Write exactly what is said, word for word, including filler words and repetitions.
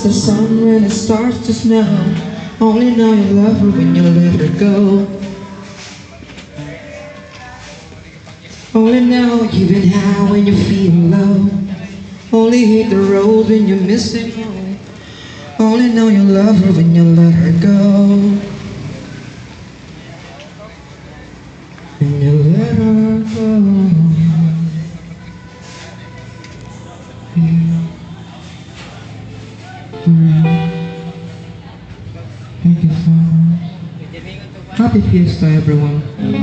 miss the sun when it starts to snow. Only know you love her when you let her go. Only know you've been high when you feel low. Only hate the road when you're missing home. Only know you love her when you let her go. When you let her go. Mm. Thank you so much. Happy Fiesta, everyone.